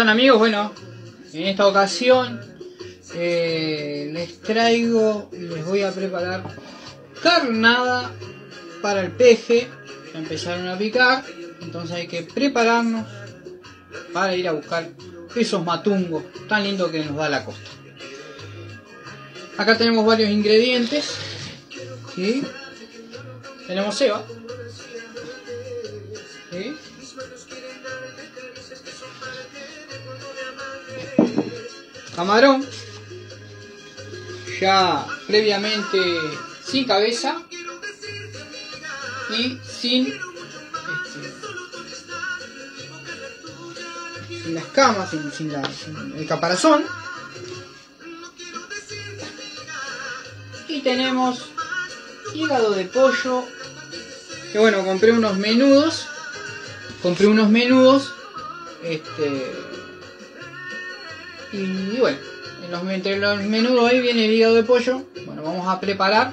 amigos? Bueno, en esta ocasión les voy a preparar carnada para el peje. Ya empezaron a picar, entonces hay que prepararnos para ir a buscar esos matungos tan lindos que nos da la costa. Acá tenemos varios ingredientes, ¿sí? Tenemos ceba, ¿sí? Camarón ya previamente sin cabeza y sin la escama, sin el caparazón. Y tenemos hígado de pollo, que bueno, compré unos menudos, y bueno, entre los menudos ahí viene el hígado de pollo. Bueno, vamos a preparar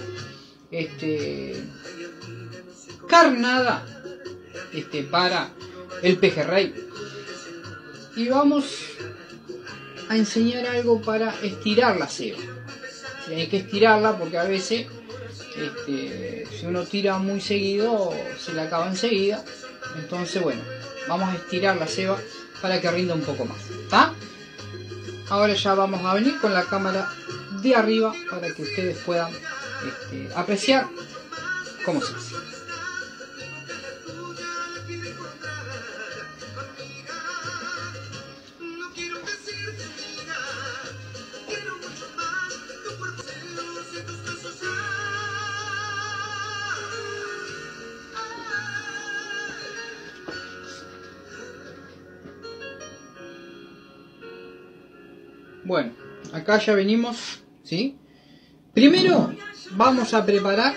carnada para el pejerrey, y vamos a enseñar algo para estirar la ceba. Sí, hay que estirarla porque a veces si uno tira muy seguido se la acaba enseguida. Entonces bueno, vamos a estirar la ceba para que rinda un poco más, ¿está? Ahora ya vamos a venir con la cámara de arriba para que ustedes puedan apreciar cómo se hace. Bueno, acá ya venimos, ¿sí? Primero vamos a preparar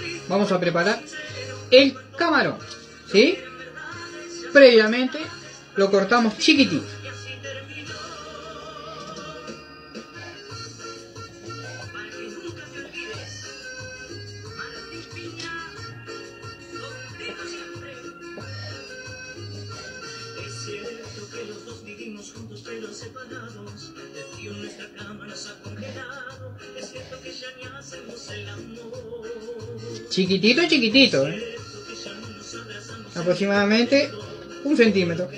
el camarón, ¿sí? Previamente lo cortamos chiquitito. Chiquitito, aproximadamente 1 centímetro.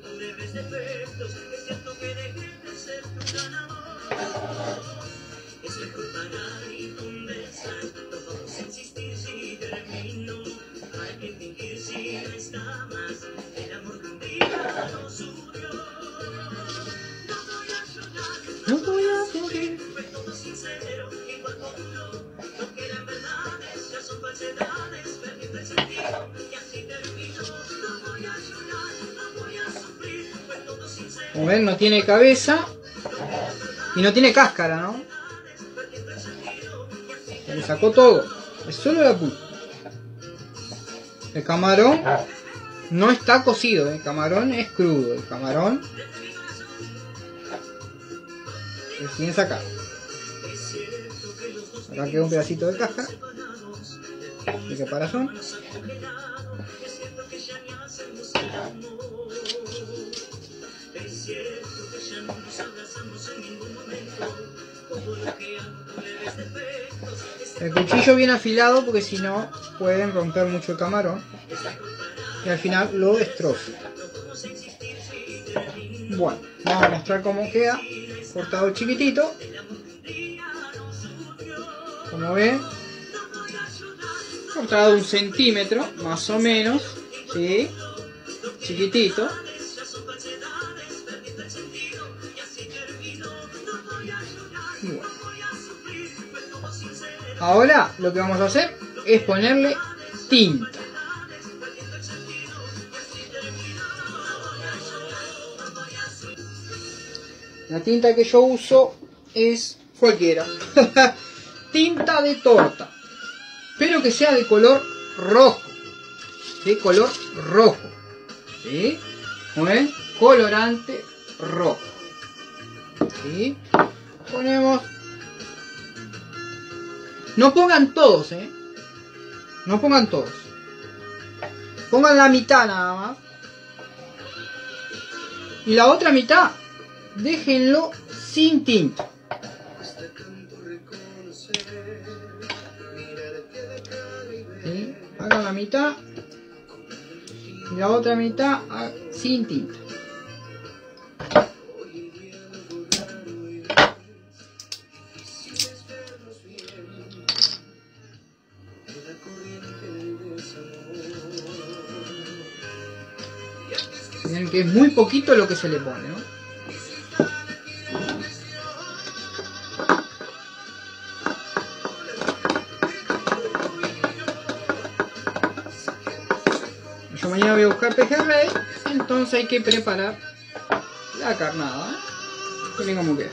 No voy a morir. Como ven, no tiene cabeza y no tiene cáscara, ¿no? Se le sacó todo, es solo la punta. El camarón no está cocido, el camarón es crudo, el camarón recién sacado. Acá queda un pedacito de cáscara, de caparazón. El cuchillo bien afilado porque si no pueden romper mucho el camarón y al final lo destroza. Bueno, vamos a mostrar cómo queda cortado chiquitito. Como ven, cortado 1 centímetro más o menos, ¿sí? Chiquitito. Bueno. Ahora lo que vamos a hacer es ponerle tinta. La tinta que yo uso es cualquiera. Tinta de torta, pero que sea de color rojo. ¿Sí? Color rojo. ¿Sí? ¿Cómo ven? Colorante rojo. ¿Sí? Ponemos. No pongan todos, no pongan todos. Pongan la mitad nada más. Y la otra mitad déjenlo sin tinta. ¿Sí? Hagan la mitad y la otra mitad sin tinta. Miren que es muy poquito lo que se le pone, ¿no? Yo mañana voy a buscar pejerrey, entonces hay que preparar la carnada, ¿eh? Miren cómo queda.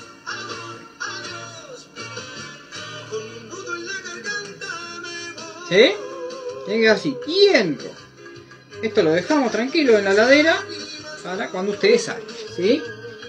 ¿Sí? Tiene que quedar así, bien rojo. Esto lo dejamos tranquilo en la heladera para cuando ustedes salen, ¿sí?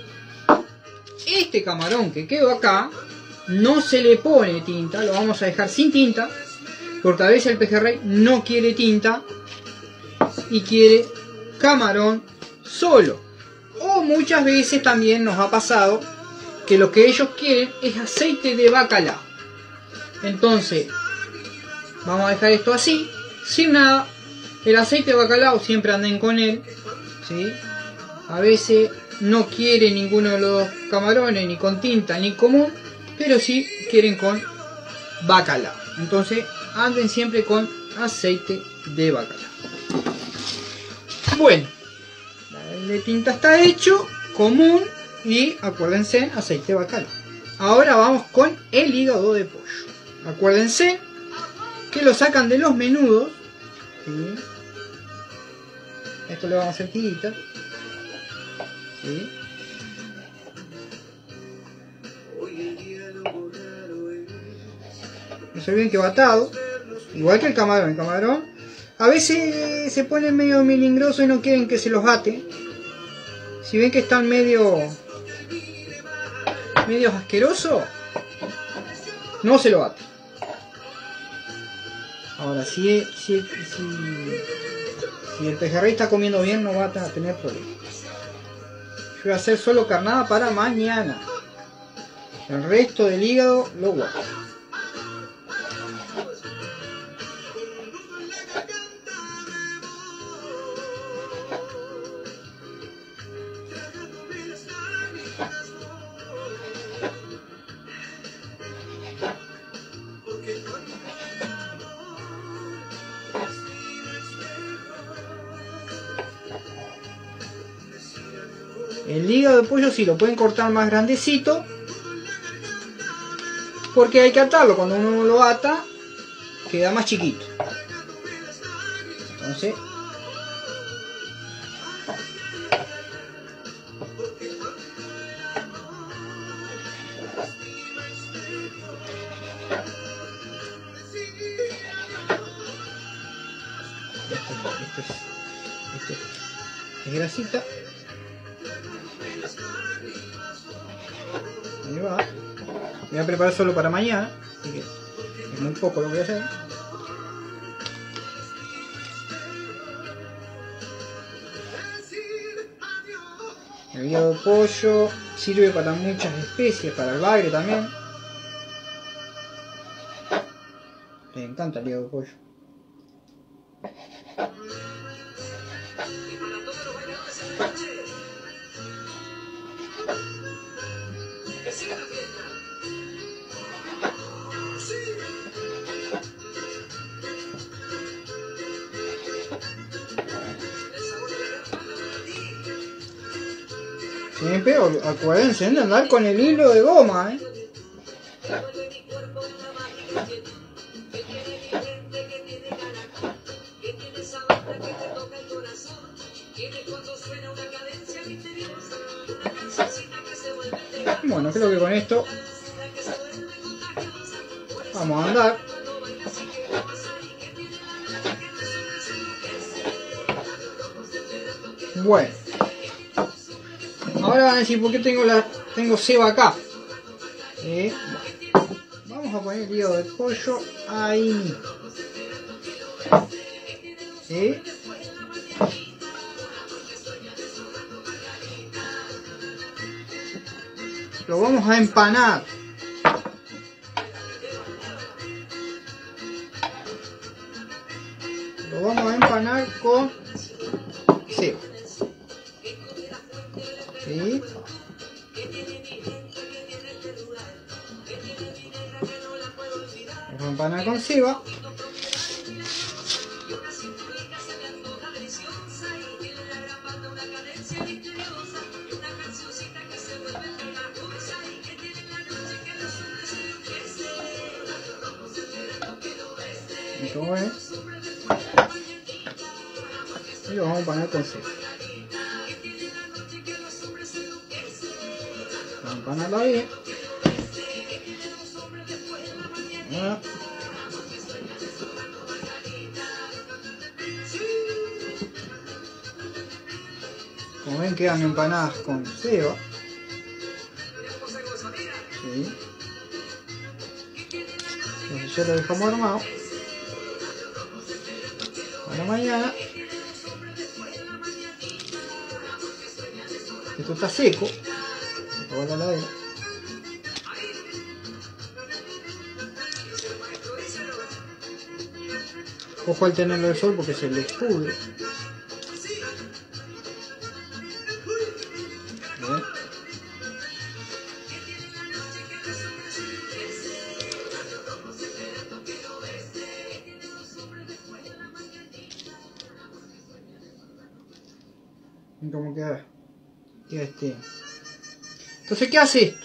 Este camarón que quedó acá no se le pone tinta, lo vamos a dejar sin tinta, porque a veces el pejerrey no quiere tinta y quiere camarón solo. O muchas veces también nos ha pasado que lo que ellos quieren es aceite de bacalao. Entonces vamos a dejar esto así, sin nada. El aceite de bacalao siempre anden con él, ¿sí? A veces no quiere ninguno de los camarones ni con tinta ni común, pero sí quieren con bacalao. Entonces anden siempre con aceite de bacalao. Bueno, el de tinta está hecho, común, y acuérdense, aceite de bacalao. Ahora vamos con el hígado de pollo. Acuérdense que lo sacan de los menudos, ¿sí? Esto le vamos a hacer tiritas, ¿sí? No se olviden que va atado, igual que el camarón. El camarón a veces se pone medio melindroso y no quieren que se los ate. Si ven que están medio asquerosos, no se lo ate. Ahora, si el pejerrey está comiendo bien, no va a tener problemas. Yo voy a hacer solo carnada para mañana. El resto del hígado lo guardo. El hígado de pollo sí lo pueden cortar más grandecito, porque hay que atarlo. Cuando uno lo ata, queda más chiquito. Entonces, esto es grasita. Ahí va. Voy a preparar solo para mañana, así que es muy poco lo que voy a hacer. El hígado de pollo sirve para muchas especies, para el bagre también. Me encanta el hígado de pollo. Siempre acuérdense de andar con el hilo de goma, ¿eh? Bueno, creo que con esto vamos a andar. Bueno, ahora van a decir por qué tengo ceba acá. Vamos a poner el hígado de pollo ahí. lo vamos a empanar. Lo vamos a empanar con ceba. ¿Sí? Vamos a empanar con ceba. Y como ven, y lo vamos a empanar con ceba. Vamos a empanarla bien. Ahora. Como ven, quedan empanadas con ceba. ¿Sí? Entonces ya lo dejamos armado. Para mañana. Esto está seco. Voy a la heladera. Ojo al tenerlo al sol porque se le pudre. Bien. ¿Y cómo queda? Queda este. Entonces, ¿qué hace esto?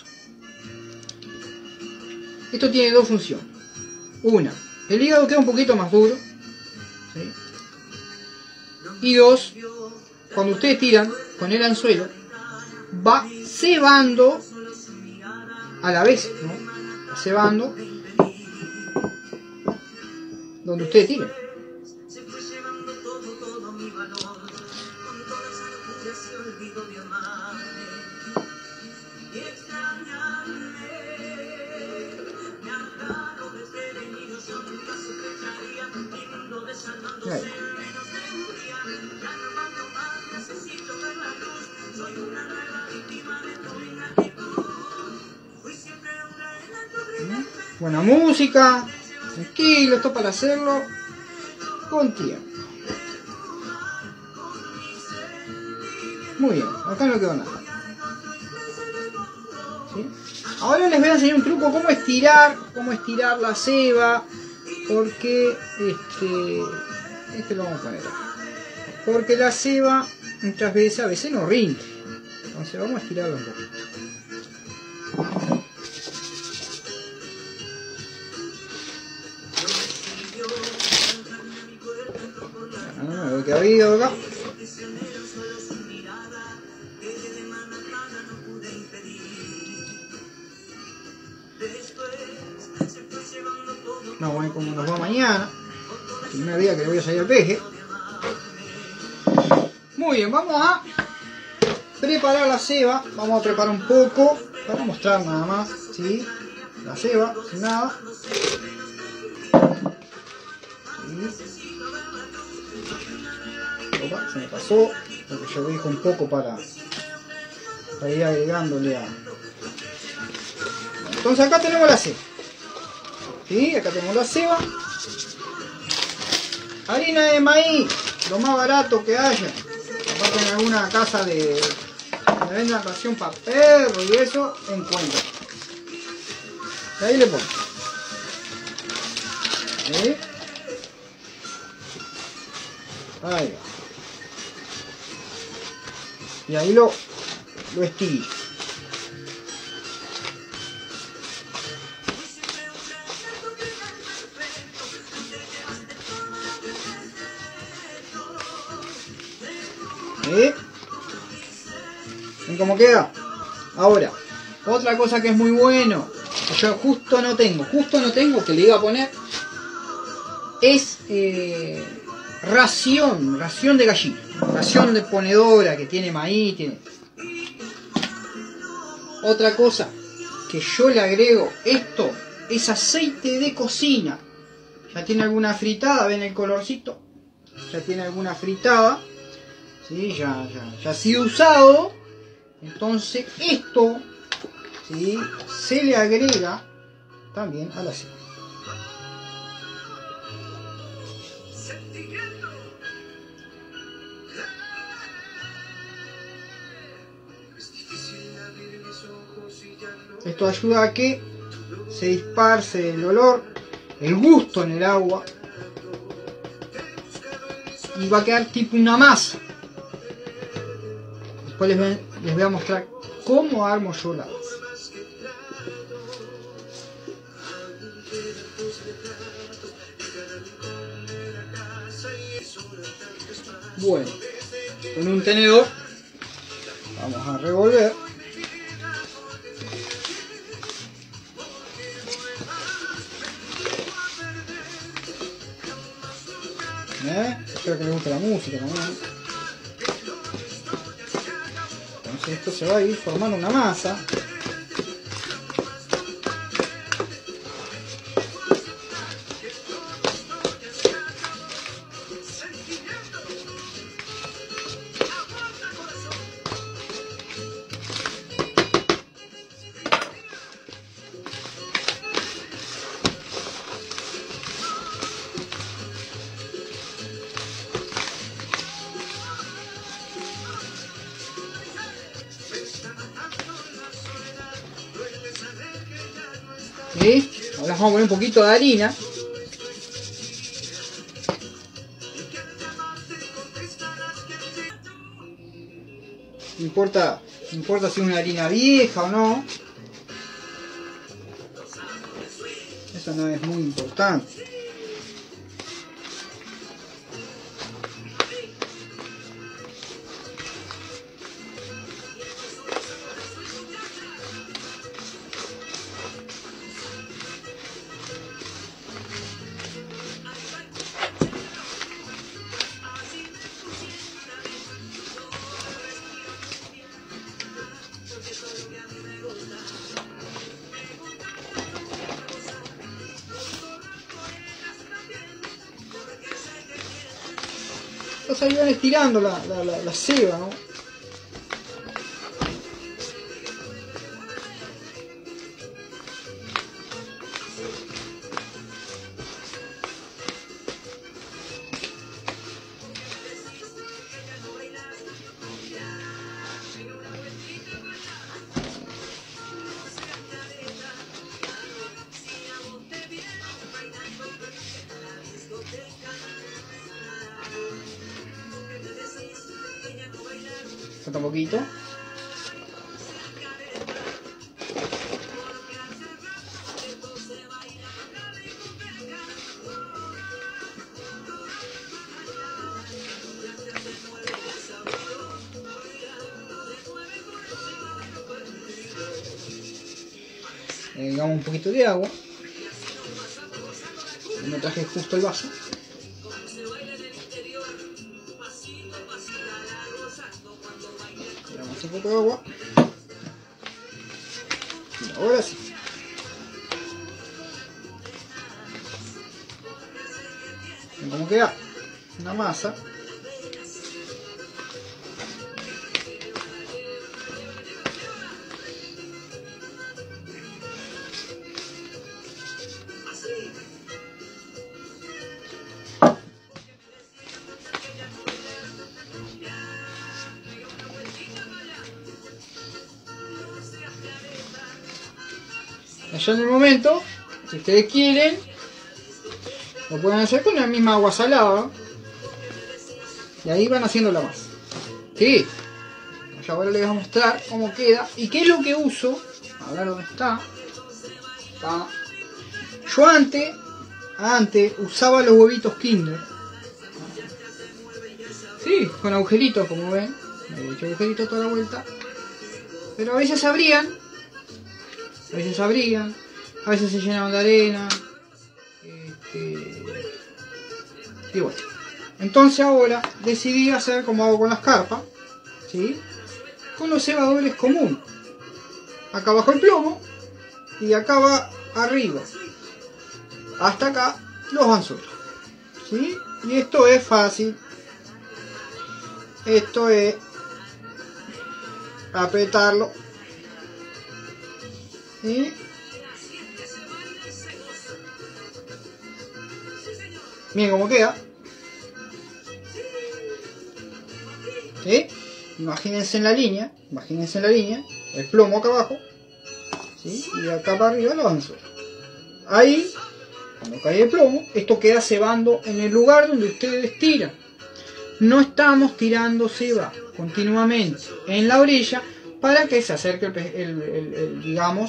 Esto tiene dos funciones. Una, el hígado queda un poquito más duro. ¿Sí? Y dos, cuando ustedes tiran con el anzuelo, va cebando a la vez, ¿no? Va cebando donde ustedes tiren. Ahí. Buena música, tranquilo, esto para hacerlo con tiempo. Muy bien, acá no quedó nada. ¿Sí? Ahora les voy a enseñar un truco, cómo estirar la ceba, porque este lo vamos a poner acá. Porque la ceba muchas veces, a veces no rinde. Entonces vamos a estirarlo un poquito. Me voy quedado acá. Vamos a ver cómo nos va mañana. El primer día que le voy a salir al peje. Muy bien, vamos a preparar la ceba. Vamos a preparar un poco para mostrar nada más, ¿sí? La ceba, sin nada. ¿Sí? Opa, se me pasó, porque yo dejo un poco para ir agregándole a... Entonces acá tenemos la ceba. ¿Sí? Acá tenemos la ceba. Harina de maíz, lo más barato que haya. Aparte en alguna casa de vendan ración para perro y eso, encuentra. Y ahí le pongo. ¿Sí? Ahí va. Y ahí lo estiro. ¿Sí? ¿Ven cómo queda? Ahora, otra cosa que es muy bueno, que yo justo no tengo, que le iba a poner, es ración de gallina, ración de ponedora que tiene maíz, tiene... Otra cosa que yo le agrego, esto es aceite de cocina. Ya tiene alguna fritada, ven el colorcito, ya tiene alguna fritada, ¿sí? Ya ha sido usado. Entonces esto ¿sí? Se le agrega también a la ceba. Esto ayuda a que se disperse el olor, el gusto en el agua, y va a quedar tipo una masa. Después les voy a mostrar cómo armo yo la masa. Bueno, con un tenedor vamos a revolver. Espero que les guste la música también. Entonces esto se va a ir formando una masa. ¿Sí? Ahora vamos a poner un poquito de harina. No importa si es una harina vieja o no. Eso no es muy importante. Entonces ahí van estirando la ceba, ¿no? Falta un poquito. Agregamos un poquito de agua. Me traje justo el vaso. Un poco de agua. Y ahora sí. ¿Ven cómo queda? Una masa. Ya en el momento, si ustedes quieren, lo pueden hacer con la misma agua salada. Y ahí van haciendo la masa. ¿Sí? Ahora les voy a mostrar cómo queda. ¿Y qué es lo que uso? A ver dónde está. Yo antes usaba los huevitos Kinder. Sí, con agujeritos, como ven. Me he hecho agujeritos toda la vuelta. Pero a veces se abrían. A veces se llenaban de arena. Y bueno. Entonces ahora decidí hacer como hago con las carpas. ¿Sí? Con los cebadores común. Acá abajo el plomo. Y acá va arriba. Hasta acá los anzuelos. ¿Sí? Y esto es fácil. Esto es apretarlo ¿Sí? Miren cómo queda. ¿Sí? Imagínense en la línea, el plomo acá abajo, ¿sí? Y acá para arriba lo anzuelo. Ahí, cuando cae el plomo, esto queda cebando en el lugar donde ustedes tiran. No estamos tirando ceba continuamente en la orilla para que se acerque digamos,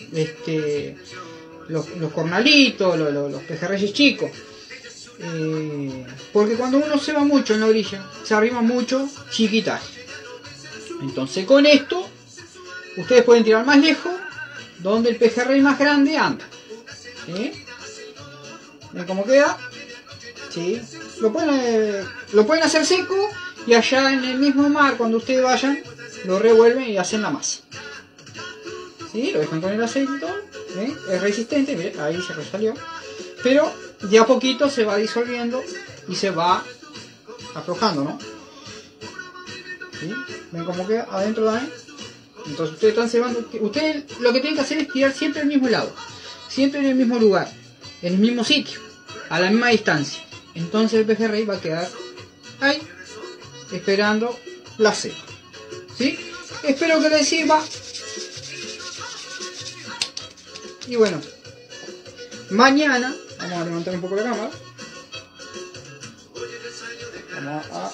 los cornalitos, los pejerreyes chicos. Porque cuando uno ceba mucho en la orilla, se arrima mucho chiquitaje. Entonces con esto, ustedes pueden tirar más lejos, donde el pejerrey más grande anda. ¿Sí? ¿Ven cómo queda? ¿Sí? Lo pueden hacer seco y allá en el mismo mar, cuando ustedes vayan, lo revuelven y hacen la masa. ¿Sí? Lo dejan con el aceite y todo. ¿Ven? Es resistente, miren, ahí se resalió. Pero de a poquito se va disolviendo y se va aflojando, ¿no? ¿Sí? ¿Ven cómo queda adentro también? Entonces ustedes están cebando. Ustedes lo que tienen que hacer es tirar siempre al mismo lado, siempre en el mismo lugar, en el mismo sitio, a la misma distancia. Entonces el pejerrey va a quedar ahí, esperando la ceba. ¿Sí? Espero que les sirva. Y bueno, mañana vamos a levantar un poco la cámara. Vamos a...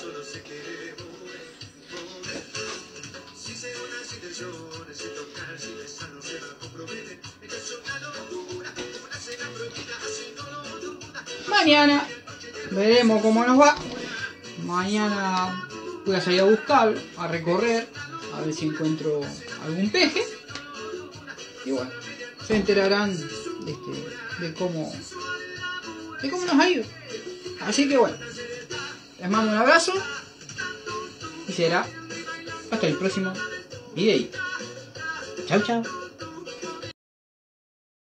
Mañana veremos cómo nos va. Mañana voy a salir a buscarlo, a recorrer, a ver si encuentro algún peje. Y bueno, se enterarán de cómo nos ha ido. Así que bueno, les mando un abrazo y será hasta el próximo videito. Chau, chau.